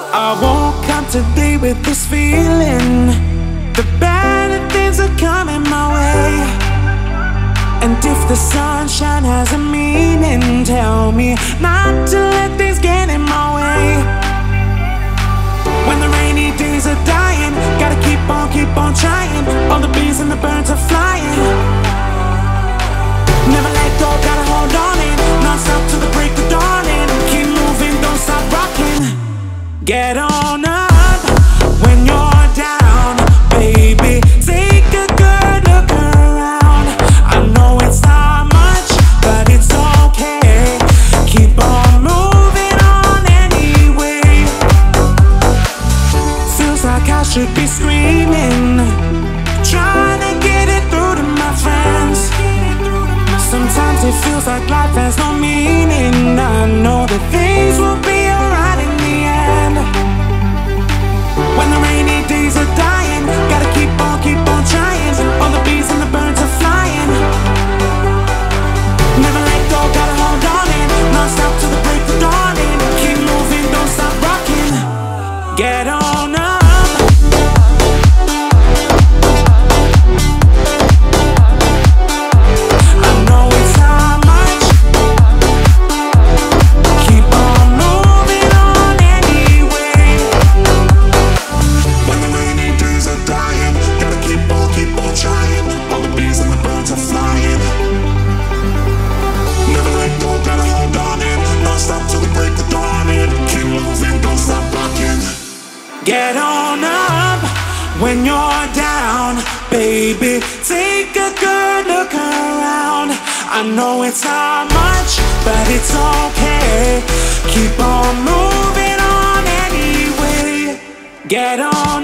I woke up today with this feeling. The better things are coming my way. And if the sunshine has a meaning, tell me not to let things get in my way. When the rainy days are dying, gotta keep on trying. All the bees and the birds are flying. Never let go, gotta hold on in. Non-stop till the break of dawn and keep moving, don't stop rocking. Get on up when you're down, baby. Take a good look around. I know it's not much, but it's okay. Keep on moving on anyway. Feels like I should be screaming, trying to get it through to my friends. Sometimes it feels like life has no meaning. I know that things will be alright in the end. When the rainy days are dying, gotta keep on trying. All the bees and the birds are flying. Never let go, gotta hold on in. Non-stop till the break of dawn and keep moving, don't stop rocking. Get on up. Get on up when you're down, baby. Take a good look around. I know it's not much, but it's okay. Keep on moving on anyway. Get on